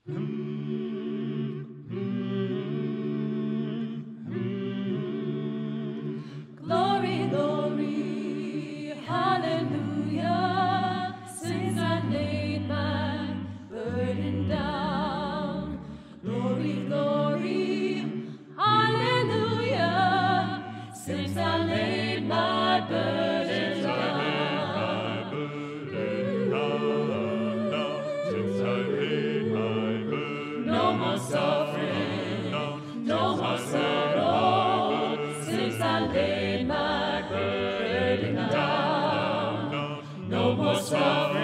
Glory, glory, hallelujah, since I laid my burden down. Glory, glory, hallelujah, since I laid my burden down. No more suffering, no more sorrow, since I laid my burden down. No more suffering.